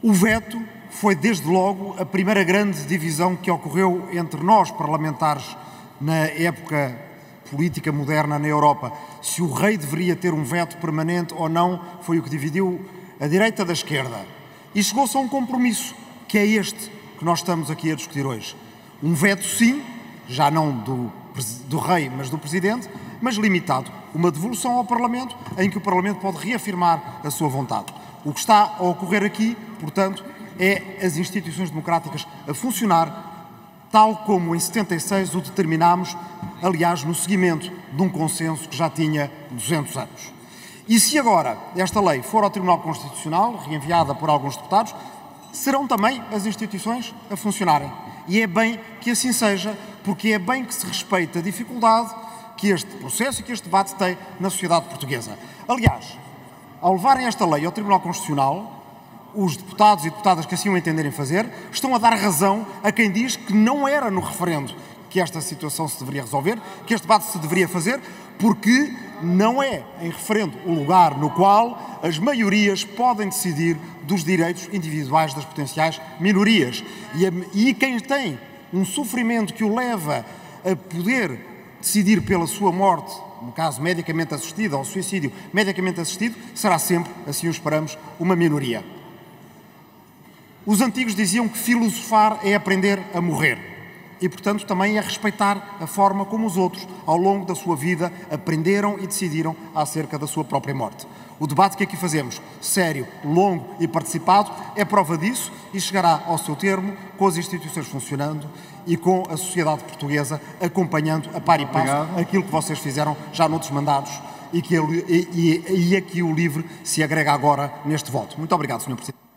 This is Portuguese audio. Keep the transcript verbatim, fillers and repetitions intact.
O veto foi, desde logo, a primeira grande divisão que ocorreu entre nós, parlamentares, na época política moderna na Europa. Se o rei deveria ter um veto permanente ou não, foi o que dividiu a direita da esquerda. E chegou-se a um compromisso, que é este que nós estamos aqui a discutir hoje. Um veto, sim, já não do, do rei, mas do presidente, mas limitado. Uma devolução ao Parlamento, em que o Parlamento pode reafirmar a sua vontade. O que está a ocorrer aqui, portanto, é as instituições democráticas a funcionar tal como em setenta e seis o determinámos, aliás, no seguimento de um consenso que já tinha duzentos anos. E se agora esta lei for ao Tribunal Constitucional, reenviada por alguns deputados, serão também as instituições a funcionarem. E é bem que assim seja, porque é bem que se respeita a dificuldade que este processo e que este debate tem na sociedade portuguesa. Aliás, ao levarem esta lei ao Tribunal Constitucional, os deputados e deputadas que assim o entenderem fazer estão a dar razão a quem diz que não era no referendo que esta situação se deveria resolver, que este debate se deveria fazer, porque não é em referendo o lugar no qual as maiorias podem decidir dos direitos individuais das potenciais minorias. E, a, e quem tem um sofrimento que o leva a poder decidir pela sua morte, no caso medicamente assistida, ou suicídio medicamente assistido, será sempre, assim o esperamos, uma minoria. Os antigos diziam que filosofar é aprender a morrer e, portanto, também é respeitar a forma como os outros, ao longo da sua vida, aprenderam e decidiram acerca da sua própria morte. O debate que aqui fazemos, sério, longo e participado, é prova disso e chegará ao seu termo com as instituições funcionando e com a sociedade portuguesa acompanhando a par e passo Obrigado. Aquilo que vocês fizeram já noutros mandados e, que, e, e, e aqui o LIVRE se agrega agora neste voto. Muito obrigado, senhor Presidente.